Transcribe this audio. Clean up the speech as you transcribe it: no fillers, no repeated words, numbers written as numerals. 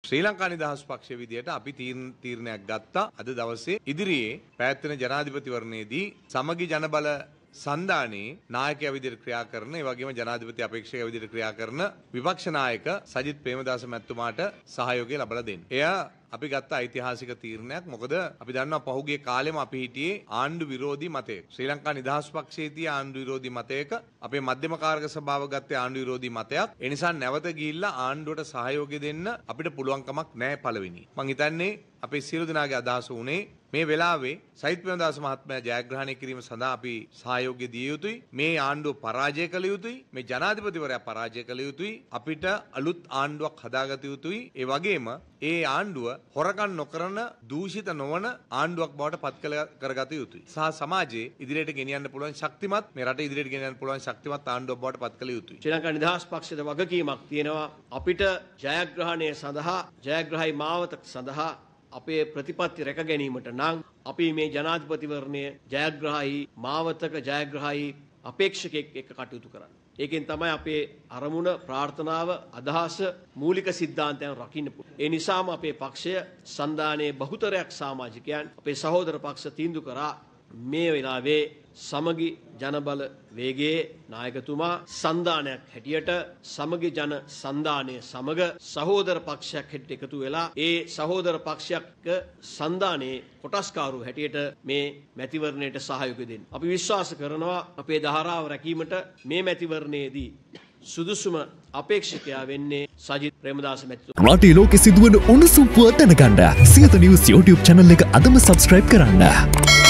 ශ්‍රී ලංකා නිදහස් පක්ෂය විදියට අපි තීරණයක් ගත්තා අද දවසේ ඉදිරියේ පැවැත්වෙන ජනාධිපතිවරණයේදී සමගි ජනබල සන්ධානයේ නායකයා විදිහට ක්‍රියා කරන ඒ වගේම ජනාධිපති අපේක්ෂකයා විදිහට ක්‍රියා කරන විපක්ෂ නායක සජිත් ප්‍රේමදාස මැතිතුමාට සහයෝගය ලබා දෙන්න. එය අපි ගත්ත ඓතිහාසික තීරණයක්. මොකද අපි දන්නවා පහුගිය කාලෙම අපි හිටියේ ආණ්ඩු විරෝධී මතයක. ශ්‍රී ලංකා නිදහස් පක්ෂයේ තිය ආණ්ඩු විරෝධී මතයක අපේ මධ්‍යම කාරක සභාව ගත්තේ ආණ්ඩු විරෝධී මතයක්. ඒ නිසා නැවත ගිහිල්ලා ආණ්ඩුවට සහයෝගය දෙන්න අපිට පුළුවන් කමක් නැහැ පළවෙනි. මං හිතන්නේ අපේ සියලු දෙනාගේ අදහස උනේ මේ වෙලාවේ සජිත් ප්‍රේමදාස මහත්මයා ජයග්‍රහණය කිරීම සඳහා අපි සහයෝගය දිය යුතුයි. මේ ආණ්ඩුව පරාජය කළ යුතුයි. මේ ජනාධිපතිවරයා පරාජය කළ යුතුයි. අපිට අලුත් ආණ්ඩුවක් හදාගත යුතුයි. ඒ වගේම ඒ ආණ්ඩුව හොරකම් නොකරන දූෂිත නොවන ආණ්ඩුවක් බවට පත් කරගත යුතුයි. සහ සමාජයේ ඉදිරියට ගෙනියන්න පුළුවන් ශක්තිමත් මේ රට ඉදිරියට ගෙනියන්න පුළුවන් ශක්තිමත් ආණ්ඩුවක් බවට පත් කළ යුතුයි. ශ්‍රී ලංකා නිදහස් පක්ෂයට වගකීමක් තියෙනවා අපිට ජයග්‍රහණය සඳහා ජයග්‍රහයි මාවත සඳහා අපේ ප්‍රතිපත්ති රැක ගැනීමට නම් අපි මේ ජනාධිපතිවරණය ජයග්‍රහයි මාවතක ජයග්‍රහයි අපේක්ෂකෙක් එක්ක කටයුතු කරන්න. ඒකෙන් තමයි අපේ අරමුණ ප්‍රාර්ථනාව අදහස මූලික සිද්ධාන්තයන් රකින්න පුළුවන්. ඒ නිසාම අපේ පක්ෂය සන්ධානයේ බහුතරයක් සමාජිකයන් අපේ සහෝදර පක්ෂ තීන්දුව කරා මේ වෙලාවේ සමගි ජනබල වේගයේ නායකතුමා සන්ධානයක් හැටියට සමගි ජන සන්ධානය සමග සහෝදර පක්ෂයක් හැටියට එකතු වෙලා ඒ සහෝදර පක්ෂයක සන්ධානයේ කොටස්කාරු හැටියට මේ මැතිවරණයට සහයෝගය දෙන්න. අපි විශ්වාස කරනවා අපේ ධාරාව රැකීමට මේ මැතිවරණයේදී සුදුසුම අපේක්ෂකයා වෙන්නේ සජිත් ප්‍රේමදාස මැතිතුමා. රටේ ලෝකෙ සිදුවන උණුසුම් පුවත් දැනගන්න සියත නිවුස් YouTube channel එක අදම subscribe කරන්න.